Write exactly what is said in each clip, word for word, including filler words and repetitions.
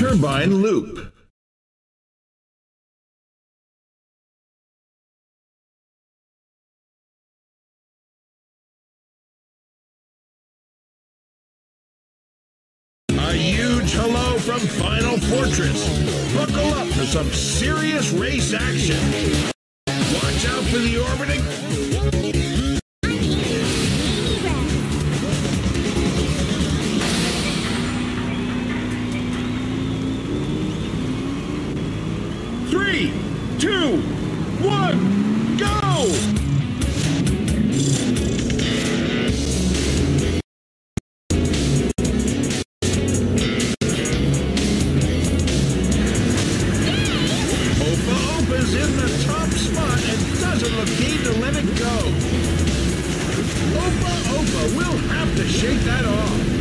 turbine loop. A huge hello from Final Fortress. Buckle up for some serious race action. Watch out for the orbiting. Three, two, one, go! In the top spot and doesn't look keen to let it go. Opa Opa will have to shake that off.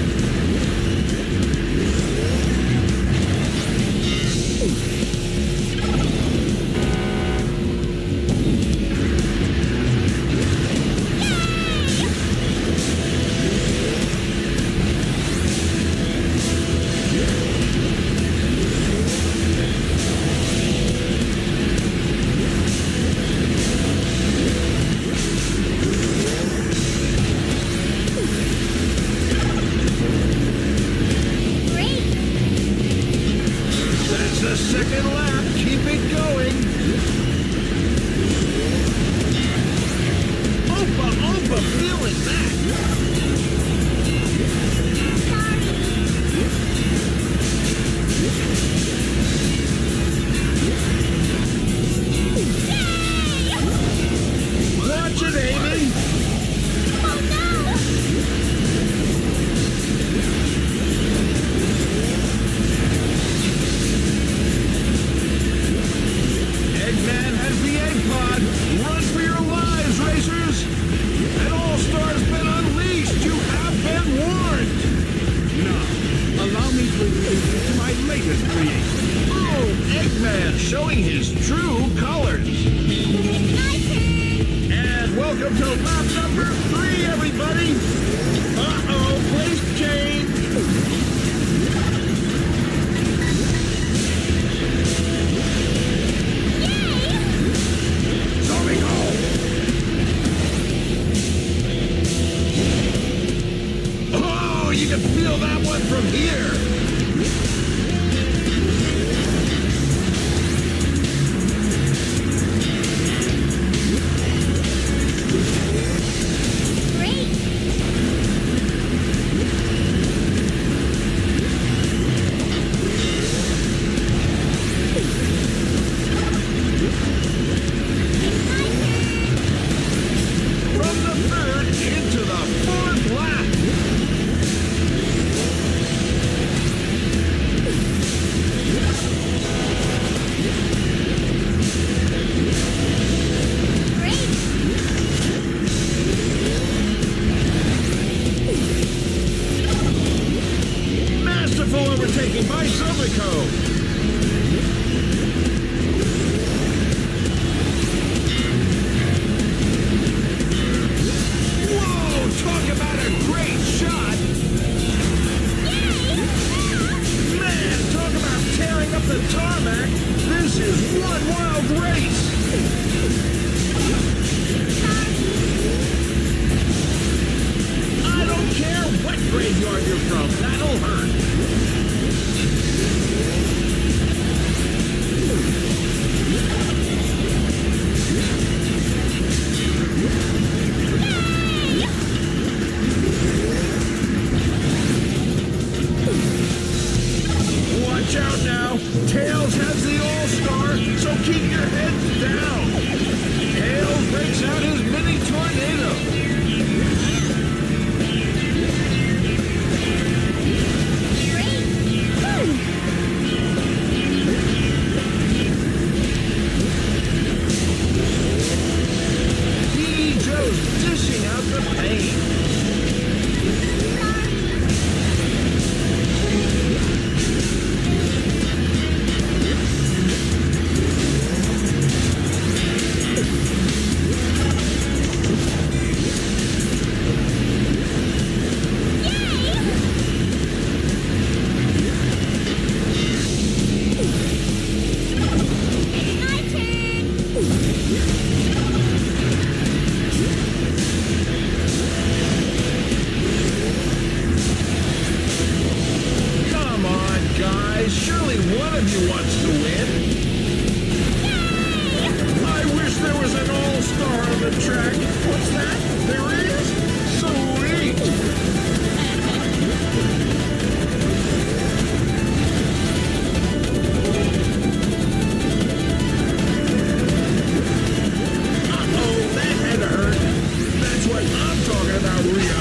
Second lap, keep it going. Opa, Opa, feeling that. Watch it, Amy. Oh no! Eggman has the egg pod. Run for your lives, racers! An all-star's been unleashed. You have been warned. Now, allow me to introduce you to my latest creation. Oh, Eggman showing his true colors. My turn! And welcome to lap number three, everybody. Uh-oh, place change. Oh, you can feel that one from here. From the third into the fourth lap. Masterful overtaking by Sovico. Talk about a great shot! Man, talk about tearing up the tarmac! This is one wild race! I don't care what graveyard you're from, that'll hurt! Watch out now! Tails has the All-Star, so keep your heads down! Tails breaks out his mini tornado! D E Joe's dishing out the pain! one of you wants to win. I wish there was an all-star on the track. What's that? There is? Sweet! Uh-oh, that had to hurt. That's what I'm talking about, Rio.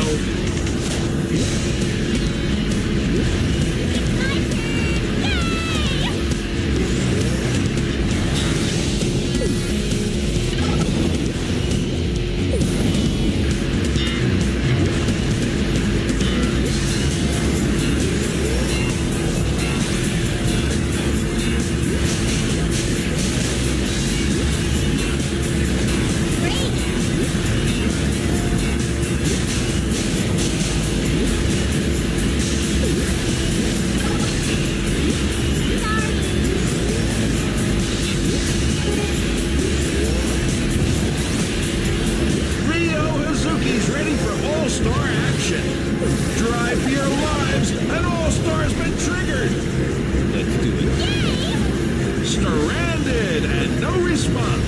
All-Star action. Drive for your lives. An All-Star's been triggered. Let's do it. Yay! Stranded and no response.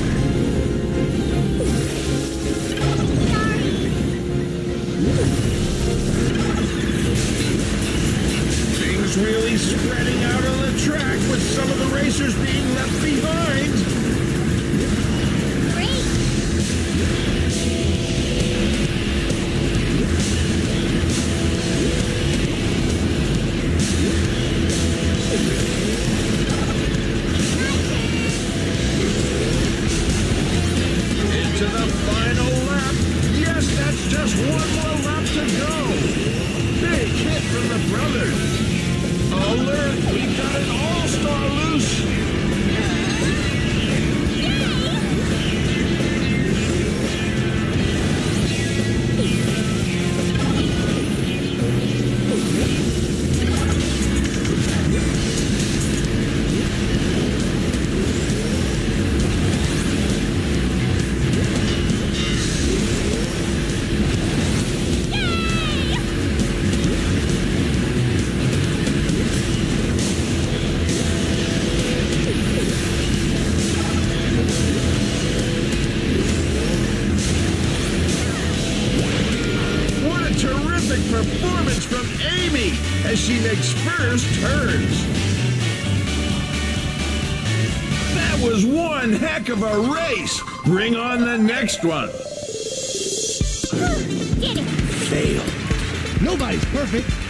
Sorry. Things really spreading out on the track with some of the racers being left behind. To the final lap. Yes, that's just one more lap to go. Big hit from the brothers. Alert, we've got an all-star loose. Performance from Amy as she makes first turns. That was one heck of a race. Bring on the next one. Did it. Fail. Nobody's perfect.